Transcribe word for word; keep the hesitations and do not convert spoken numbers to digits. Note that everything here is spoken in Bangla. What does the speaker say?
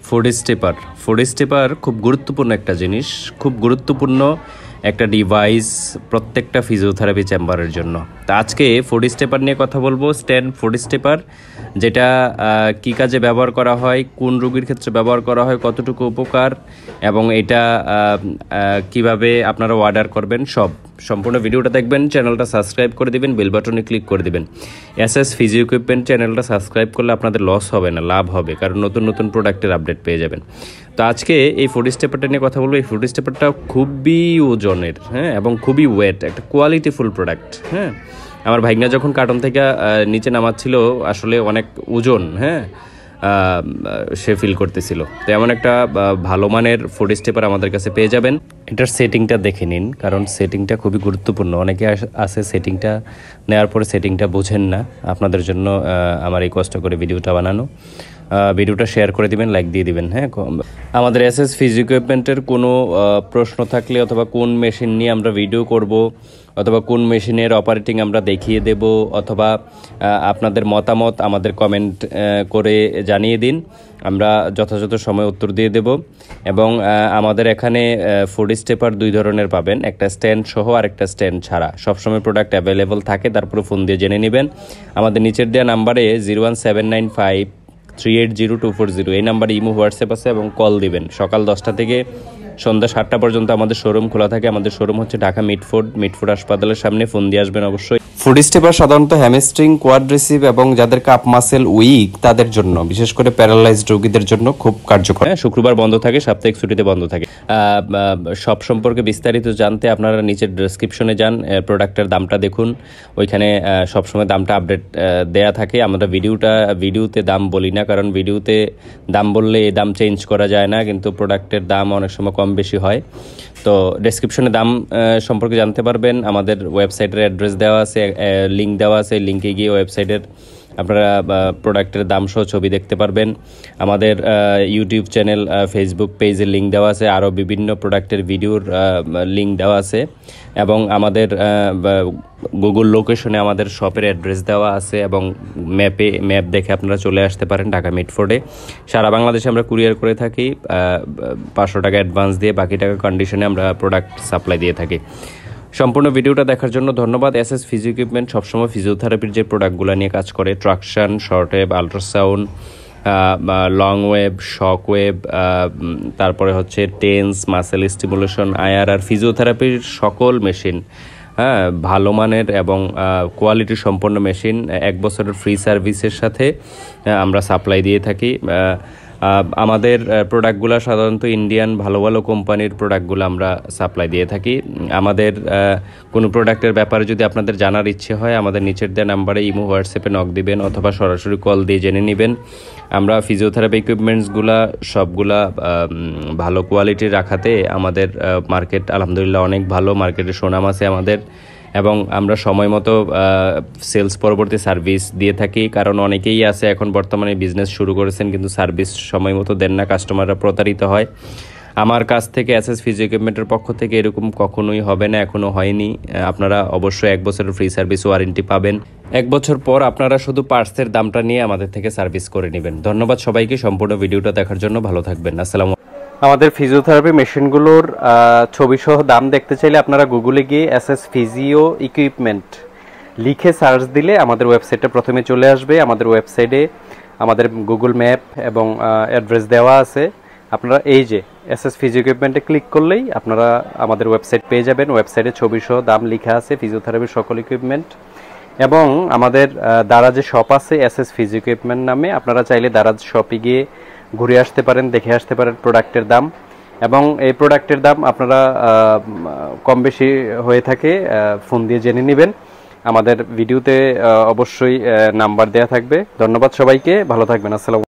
ফুড স্টেপার ফুড স্টেপার খুব গুরুত্বপূর্ণ একটা জিনিস, খুব গুরুত্বপূর্ণ একটা ডিভাইস প্রত্যেকটা ফিজিওথেরাপি চেম্বারের জন্য। তা আজকে ফুড স্টেপার নিয়ে কথা বলবো। স্ট্যান্ড ফুড স্টেপার, যেটা কী কাজে ব্যবহার করা হয়, কোন রোগীর ক্ষেত্রে ব্যবহার করা হয়, কতটুকু উপকার, এবং এটা কিভাবে আপনারা অর্ডার করবেন, সব সম্পূর্ণ ভিডিওটা দেখবেন। চ্যানেলটা সাবস্ক্রাইব করে দিবেন, বেল বাটনে ক্লিক করে দিবেন। এস এস ফিজিও ইকুইপমেন্ট চ্যানেলটা সাবস্ক্রাইব করলে আপনাদের লস হবে না, লাভ হবে, কারণ নতুন নতুন প্রোডাক্টের আপডেট পেয়ে যাবেন। তো আজকে এই ফুড স্টেপারটা নিয়ে কথা বলবো। এই ফুড স্টেপারটা খুবই ওজনের, হ্যাঁ, এবং খুবই ওয়েট, একটা কোয়ালিটিফুল প্রোডাক্ট। হ্যাঁ, আমার ভাইগনা যখন কার্টন থেকে নিচে নামাচ্ছিল, আসলে অনেক ওজন, হ্যাঁ, সে ফিল করতেছিল। তো এমন একটা ভালো মানের ফুড স্টেপার আমাদের কাছে পেয়ে যাবেন। এটার সেটিংটা দেখে নিন, কারণ সেটিংটা খুবই গুরুত্বপূর্ণ। অনেকে আছে সেটিংটা নেওয়ার পরে সেটিংটা বোঝেন না। আপনাদের জন্য আমার এই কষ্ট করে ভিডিওটা বানানো। ভিডিওটা শেয়ার করে দিবেন, লাইক দিয়ে দিবেন। হ্যাঁ, আমাদের এস এস ফিজিও ইকুইপমেন্টের কোনো প্রশ্ন থাকলে, অথবা কোন মেশিন নিয়ে আমরা ভিডিও করব, অথবা কোন মেশিনের অপারেটিং আমরা দেখিয়ে দেব, অথবা আপনাদের মতামত আমাদের কমেন্ট করে জানিয়ে দিন, আমরা যথাযথ সময় উত্তর দিয়ে দেব। এবং আমাদের এখানে ফুড স্টেপার দুই ধরনের পাবেন, একটা স্ট্যান্ড সহ আর একটা স্ট্যান্ড ছাড়া। সবসময় প্রোডাক্ট অ্যাভেলেবল থাকে, তারপরে ফোন দিয়ে জেনে নেবেন। আমাদের নিচের দেওয়া নাম্বারে zero one seven nine five three eight zero two four zero এই নাম্বারে ইমো হোয়াটসঅ্যাপ আছে, এবং কল দিবেন। সকাল দশটা থেকে সন্ধ্যা সাতটা পর্যন্ত আমাদের শোরুম খোলা থাকে। আমাদের শোরুম হচ্ছে ঢাকা মিটফোর্ড মিটফোর্ড হাসপাতালের সামনে। ফোন দিয়ে আসবেন অবশ্যই। ফুড স্টেপার সাধারণত হ্যামস্ট্রিং, কোয়াড্রিসিপ এবং যাদের কাপ মাসেল উইক তাদের জন্য, বিশেষ করে প্যারালাইজড রোগীদের জন্য খুব কার্যকর। হ্যাঁ, শুক্রবার বন্ধ থাকে, সাপ্তাহিক ছুটিতে বন্ধ থাকে। সব সম্পর্কে বিস্তারিত জানতে আপনারা নিচের ডেসক্রিপশনে যান, প্রোডাক্টের দামটা দেখুন, ওইখানে সবসময় দামটা আপডেট দেয়া থাকে। আমরা ভিডিওটা ভিডিওতে দাম বলি না, কারণ ভিডিওতে দাম বললে এই দাম চেঞ্জ করা যায় না, কিন্তু প্রোডাক্টের দাম অনেক সময় কম বেশি হয়। তো ডেসক্রিপশনে দাম সম্পর্কে জানতে পারবেন। আমাদের ওয়েবসাইটের অ্যাড্রেস দেওয়া আছে, লিঙ্ক দেওয়া আছে, লিঙ্কে গিয়ে ওয়েবসাইটের আপনারা প্রোডাক্টের দাম সহ ছবি দেখতে পারবেন। আমাদের ইউটিউব চ্যানেল, ফেসবুক পেজের লিঙ্ক দেওয়া আছে, আরও বিভিন্ন প্রোডাক্টের ভিডিওর লিঙ্ক দেওয়া আছে, এবং আমাদের গুগল লোকেশনে আমাদের শপের অ্যাড্রেস দেওয়া আছে, এবং ম্যাপে ম্যাপ দেখে আপনারা চলে আসতে পারেন ঢাকা মিটফোর্ডে। সারা বাংলাদেশে আমরা কুরিয়ার করে থাকি, পাঁচশো টাকা অ্যাডভান্স দিয়ে বাকি টাকা কন্ডিশনে আমরা প্রোডাক্ট সাপ্লাই দিয়ে থাকি। সম্পূর্ণ ভিডিওটা দেখার জন্য ধন্যবাদ। এস এস ফিজিও ইকুইপমেন্ট সবসময় ফিজিওথেরাপির যে প্রোডাক্টগুলো নিয়ে কাজ করে, traction, short wave, ultrasound, long wave, shock wave, তারপরে হচ্ছে টেন্স, মাসেল স্টিমুলেশন, আইআর আর ফিজিওথেরাপির সকল মেশিন, হ্যাঁ, ভালো মানের এবং কোয়ালিটি সম্পন্ন মেশিন এক বছরের ফ্রি সার্ভিসের সাথে আমরা সাপ্লাই দিয়ে থাকি। আমাদের প্রোডাক্টগুলো সাধারণত ইন্ডিয়ান ভালো ভালো কোম্পানির প্রোডাক্টগুলো আমরা সাপ্লাই দিয়ে থাকি। আমাদের কোনো প্রোডাক্টের ব্যাপারে যদি আপনাদের জানার ইচ্ছে হয়, আমাদের নিচের দেওয়া নাম্বারে ইমো হোয়াটসঅ্যাপে নক দিবেন, অথবা সরাসরি কল দিয়ে জেনে নেবেন। আমরা ফিজিওথেরাপি ইকুইপমেন্টসগুলা সবগুলা ভালো কোয়ালিটির রাখাতে আমাদের মার্কেট আলহামদুলিল্লাহ অনেক ভালো, মার্কেটে সুনাম আছে আমাদের, এবং আমরা সময় মতো সেলস পরবর্তী সার্ভিস দিয়ে থাকি। কারণ অনেকেই আছে এখন বর্তমানে বিজনেস শুরু করেছেন, কিন্তু সার্ভিস সময় মতো দেন না, কাস্টমাররা প্রতারিত হয়। আমার কাছ থেকে এস এস ফিজিও ইকুইপমেন্টের পক্ষ থেকে এরকম কখনোই হবে না, এখনও হয়নি। আপনারা অবশ্যই এক বছরের ফ্রি সার্ভিস ওয়ারেন্টি পাবেন। এক বছর পর আপনারা শুধু পার্টসের দামটা নিয়ে আমাদের থেকে সার্ভিস করে নেবেন। ধন্যবাদ সবাইকে সম্পূর্ণ ভিডিওটা দেখার জন্য। ভালো থাকবেন। আসসালামু। আমাদের ফিজিওথেরাপি মেশিনগুলোর ছবি সহ দাম দেখতে চাইলে আপনারা গুগলে গিয়ে এস এস ফিজিও ইকুইপমেন্ট লিখে সার্চ দিলে আমাদের ওয়েবসাইটটা প্রথমে চলে আসবে। আমাদের ওয়েবসাইটে আমাদের গুগল ম্যাপ এবং অ্যাড্রেস দেওয়া আছে। আপনারা এই যে এস এস ফিজিও ইকুইপমেন্টে ক্লিক করলেই আপনারা আমাদের ওয়েবসাইট পেয়ে যাবেন। ওয়েবসাইটে ছবি সহ দাম লেখা আছে ফিজিওথেরাপির সকল ইকুইপমেন্ট, এবং আমাদের দারাজে শপ আছে এস এস ফিজিও ইকুইপমেন্ট নামে। আপনারা চাইলে দারাজ শপে গিয়ে ঘুরে আসতে পারেন, দেখে আসতে পারেন প্রোডাক্টের দাম, এবং এই প্রোডাক্টের দাম আপনারা কম বেশি হয়ে থাকে ফোন দিয়ে জেনে নেবেন। আমাদের ভিডিওতে অবশ্যই নাম্বার দেওয়া থাকবে। ধন্যবাদ সবাইকে, ভালো থাকবেন। আসসালামু।